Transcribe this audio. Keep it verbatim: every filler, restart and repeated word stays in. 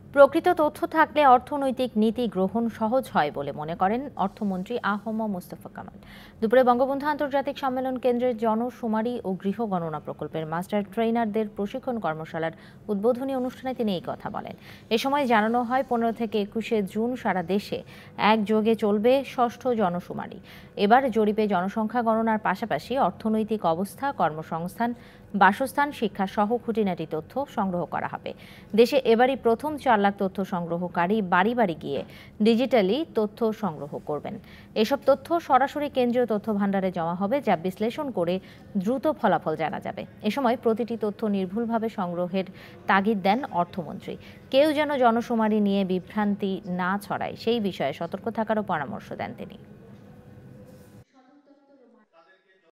প্রকৃত তথ্য থাকলে অর্থনৈতিক নীতি গ্রহণ সহজ হয় বলে মনে করেন অর্থমন্ত্রী আহম মোস্তফা কামাল। দুপুরে বঙ্গবন্ধু আন্তর্জাতিক সম্মেলন কেন্দ্রের জনশুমারি ও গৃহ গণনা প্রকল্পের মাস্টার ট্রেনারদের প্রশিক্ষণ কর্মশালার উদ্বোধনী অনুষ্ঠানে তিনি এই কথা বলেন। এ সময় জানানো হয়, পনেরো থেকে একুশে জুন সারা দেশে একযোগে চলবে ষষ্ঠ জনশুমারি। এবার জরিপে জনসংখ্যা গণনার পাশাপাশি অর্থনৈতিক অবস্থা, কর্মসংস্থান, বাসস্থান, শিক্ষা সহ খুঁটিনাটি তথ্য সংগ্রহ করা হবে। দেশে এবারই প্রথম চার লাখ তথ্য সংগ্রহকারী বাড়ি বাড়ি গিয়ে ডিজিটালি তথ্য সংগ্রহ করবেন। এসব তথ্য সরাসরি কেন্দ্রীয় তথ্য ভাণ্ডারে জমা হবে, যা বিশ্লেষণ করে দ্রুত ফলাফল জানা যাবে। এ সময় প্রতিটি তথ্য নির্ভুলভাবে সংগ্রহের তাগিদ দেন অর্থমন্ত্রী। কেউ যেন জনশুমারি নিয়ে বিভ্রান্তি না ছড়ায় সেই বিষয়ে সতর্ক থাকারও পরামর্শ দেন তিনি।